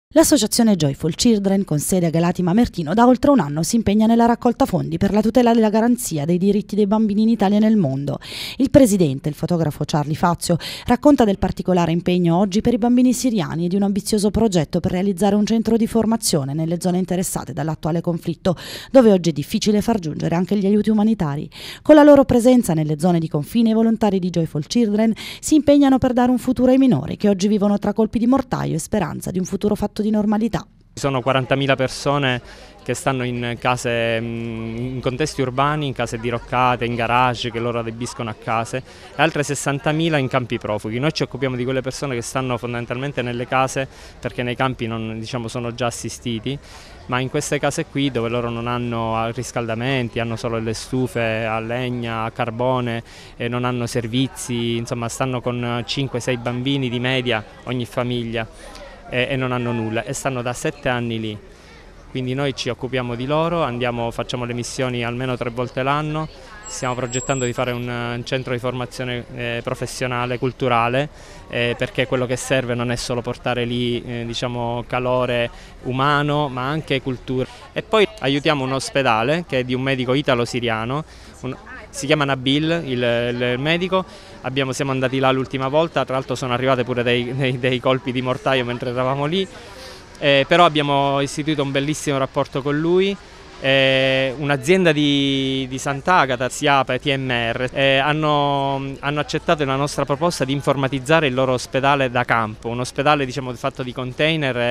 L'associazione Joyful Children, con sede a Galati Mamertino, da oltre un anno si impegna nella raccolta fondi per la tutela della garanzia dei diritti dei bambini in Italia e nel mondo. Il presidente, il fotografo Charlie Fazio, racconta del particolare impegno oggi per i bambini siriani e di un ambizioso progetto per realizzare un centro di formazione nelle zone interessate dall'attuale conflitto, dove oggi è difficile far giungere anche gli aiuti umanitari. Con la loro presenza nelle zone di confine, i volontari di Joyful Children si impegnano per dare un futuro ai minori che oggi vivono tra colpi di mortaio e speranza di un futuro fatto di normalità. Ci sono 40.000 persone che stanno in case, in contesti urbani, in case diroccate, in garage che loro adibiscono a case, e altre 60.000 in campi profughi. Noi ci occupiamo di quelle persone che stanno fondamentalmente nelle case, perché nei campi non, sono già assistiti, ma in queste case qui dove loro non hanno riscaldamenti, hanno solo le stufe a legna, a carbone, e non hanno servizi, insomma stanno con 5-6 bambini di media ogni famiglia. E non hanno nulla e stanno da 7 anni lì, quindi noi ci occupiamo di loro, facciamo le missioni almeno 3 volte l'anno, stiamo progettando di fare un centro di formazione professionale, culturale, perché quello che serve non è solo portare lì calore umano, ma anche cultura. E poi aiutiamo un ospedale che è di un medico italo-siriano, si chiama Nabil il medico. Siamo andati là l'ultima volta, tra l'altro sono arrivate pure dei colpi di mortaio mentre eravamo lì, però abbiamo istituito un bellissimo rapporto con lui. Un'azienda di Sant'Agata, SIAPA e TMR, hanno accettato la nostra proposta di informatizzare il loro ospedale da campo, un ospedale fatto di container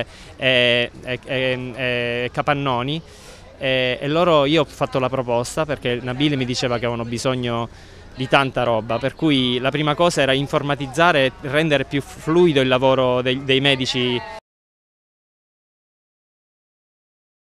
e capannoni. Io ho fatto la proposta perché Nabil mi diceva che avevano bisogno di tanta roba, per cui la prima cosa era informatizzare e rendere più fluido il lavoro dei medici